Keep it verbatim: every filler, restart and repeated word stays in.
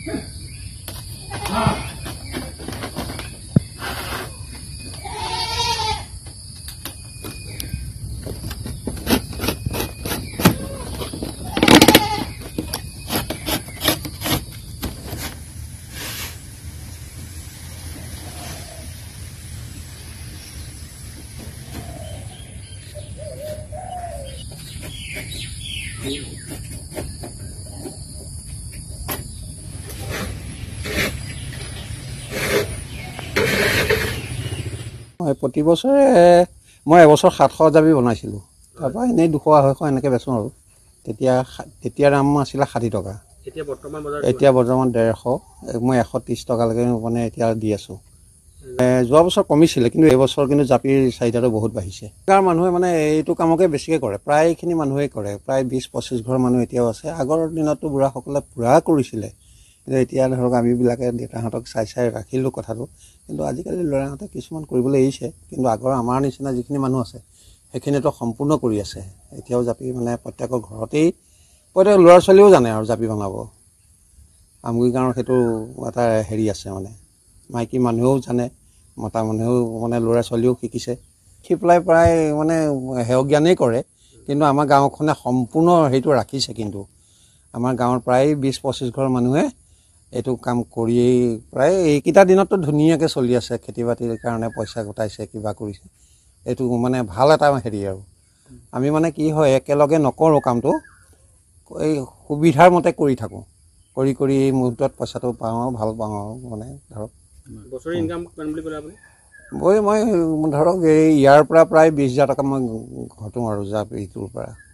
মই প্ৰতি বছৰে মই এবছৰ সাতশ জাবি বনাইছিলোঁ, তাৰপৰা এনেই দুশ আঢ়ৈশ এনেকৈ বেচোঁ আৰু। তেতিয়া তেতিয়া দাম আছিলে ষাঠি টকা, এতিয়া বৰ্তমান বজাৰ এতিয়া বৰ্তমান ডেৰশ, মই এশ ত্ৰিছ টকালৈকে মানে এতিয়া দি আছোঁ। যোৱা বছৰ কমিছিলে, কিন্তু এইবছৰ কিন্তু জাপিৰ চাহিদাটো বহুত বাঢ়িছে। গাঁৱৰ মানুহে মানে এইটো কামকে বেছিকৈ কৰে, প্ৰায়খিনি মানুহেই কৰে, প্ৰায় বিছ পঁচিছ ঘৰ মানুহ এতিয়াও আছে। আগৰ দিনততো বুঢ়াসকলে পূৰা কৰিছিলে, কিন্তু এতিয়া ধৰক আমিবিলাকে দেউতাহঁতক চাই চাই ৰাখিলোঁ কথাটো। কিন্তু আজিকালি ল'ৰাহঁতে কিছুমান কৰিবলৈ এৰিছে, কিন্তু আগৰ আমাৰ নিচিনা যিখিনি মানুহ আছে সেইখিনিতো সম্পূৰ্ণ কৰি আছে। এতিয়াও জাপি মানে প্ৰত্যেকৰ ঘৰতেই, প্ৰত্যেক ল'ৰা ছোৱালীও জানে আৰু জাপি বনাব। আমগুৰি গাঁৱৰ সেইটো এটা হেৰি আছে, মানে মাইকী মানুহেও জানে, মতা মানুহেও মানে ল'ৰা ছোৱালীও শিকিছে, শিকি পেলাই প্ৰায় মানে সেৱ জ্ঞানেই কৰে। কিন্তু আমাৰ গাঁওখনে সম্পূৰ্ণ সেইটো ৰাখিছে। কিন্তু আমাৰ গাঁৱৰ প্ৰায় বিছ পঁচিছ ঘৰ মানুহে এইটো কাম কৰিয়েই প্ৰায় এইকেইটা দিনততো ধুনীয়াকৈ চলি আছে, খেতি বাতিৰ কাৰণে পইচা গোটাইছে, কিবা কৰিছে। এইটো মানে ভাল এটা হেৰি আৰু আমি মানে কি হয় একেলগে নকৰোঁ কামটো, এই সুবিধাৰ মতে কৰি থাকোঁ, কৰি কৰি এই মুহূৰ্তত পইচাটো পাওঁ আৰু ভাল পাওঁ আৰু। মানে ধৰক বছৰি ইনকাম কিমান বুলি ক'লে আপুনি? মই মই ধৰক এই ইয়াৰ পৰা প্ৰায় বিছ হাজাৰ টকা মই ঘটোঁ আৰু জাপিটোৰ পৰা।